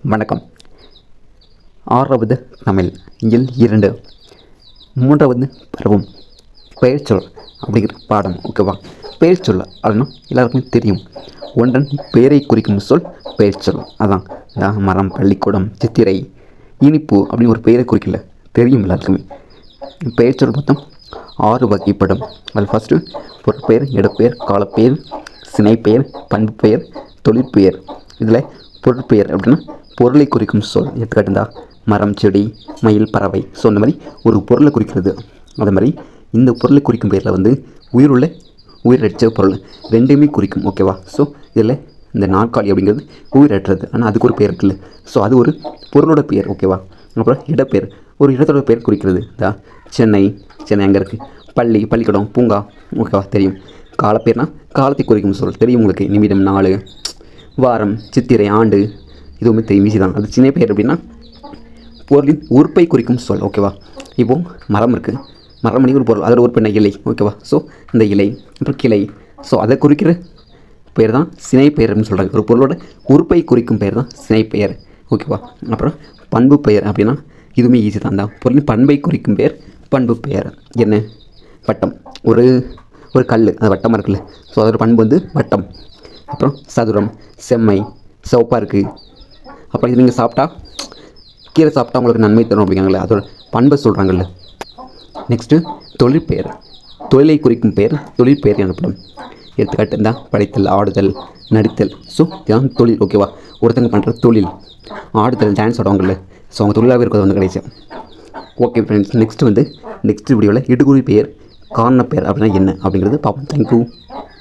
வணக்கம். 6வது தமிழ் இயல் 2 3வது பருவம் பெயர்ச்சொல் அப்படிங்கிற பாடம். ஓகேவா? பெயர்ச்சொல் அதுனா எல்லாருக்குமே தெரியும். ஒன்றன் பெயரை குறிக்கும் சொல் பெயர்ச்சொல். அதான் மரம், பள்ளிக்கூடம், சித்திரை, இனிப்பு அப்படின்னு ஒரு பெயரை குறிக்கல, தெரியும் எல்லாருக்குமே. பெயர்ச்சொல் மொத்தம் 6 வகைப்படும். அது ஃபஸ்ட்டு பொருட்பெயர், இடப்பெயர், காலப்பெயர், சினைப்பெயர், பண்பு பெயர், தொழிற்பெயர். இதில் பொருட்பெயர் அப்படின்னா பொருளை குறிக்கும் சொல். எடுத்துக்காட்டுந்தா மரம், செடி, மயில், பறவை. ஸோ அந்த மாதிரி ஒரு பொருளை குறிக்கிறது. அது மாதிரி இந்த பொருளை குறிக்கும் பெயரில் வந்து உயிருள்ள, உயிரற்ற பொருள் ரெண்டுமே குறிக்கும். ஓகேவா? ஸோ இதில் இந்த நாற்காலி அப்படிங்கிறது உயிரற்றது, ஆனால் அதுக்கு ஒரு பெயர் இருக்குல்ல. ஸோ அது ஒரு பொருளோட பெயர். ஓகேவா? அப்புறம் இடப்பெயர் ஒரு இடத்தோட பெயர் குறிக்கிறது. சென்னை அங்கே இருக்குது. பள்ளிக்கூடம், பூங்கா. ஓகேவா? தெரியும். காலப்பேர்னா காலத்தை குறிக்கும் சொல், தெரியும் உங்களுக்கு. நிமிடம், நாள், வாரம், சித்திரை, ஆண்டு, இதுவுமே தெரியும். ஈஸி தான். அது சின்ன பெயர் அப்படின்னா பொருளின் உறுப்பை குறிக்கும் சொல். ஓகேவா? இப்போது மரம் இருக்குது. மரம் பண்ணி ஒரு பொருள், அதோட உறுப்பு என்ன? இலை. ஓகேவா? ஸோ இந்த இலை, அப்புறம் கிளை. ஸோ அதை குறிக்கிற பெயர் தான் சினை பெயர் அப்படின்னு சொல்கிறாங்க. ஒரு பொருளோட உறுப்பை குறிக்கும் பெயர் தான் சினை பெயர். ஓகேவா? அப்புறம் பண்பு பெயர் அப்படின்னா இதுவுமே ஈஸி தான். பொருளின் பண்பை குறிக்கும் பெயர் பண்பு பெயர். என்ன? வட்டம். ஒரு கல், அது வட்டமாக இருக்குல்ல. ஸோ அதோட பண்பு வந்து வட்டம். அப்புறம் சதுரம், செம்மை, சிவப்பாக இருக்குது. அப்புறம் இது நீங்கள் சாப்பிட்டா, கீரை சாப்பிட்டா உங்களுக்கு நன்மை தரும் அப்படிங்கிறாங்களே, அதோட பண்பை சொல்கிறாங்கல்ல. நெக்ஸ்ட்டு தொழிற்பெயர். தொழிலை குறிக்கும் பெயர் தொழிற்பெயர் எனப்படும். எடுத்துக்காட்டு இருந்தால் படைத்தல், ஆடுதல், நடித்தல். ஸோ இதுதான் தொழில். ஓகேவா? ஒருத்தங்க பண்ணுற தொழில். ஆடுதல், டான்ஸ் ஆடுவாங்கல்ல. ஸோ அவங்க தொழிலாகவே இருக்கிறது வந்து கிடையாது. ஓகே ஃப்ரெண்ட்ஸ், நெக்ஸ்ட் வீடியோவில் இடுகுறி பெயர், காரண பெயர் அப்படின்னா என்ன அப்படிங்கிறது பார்ப்போம். தேங்க்யூ.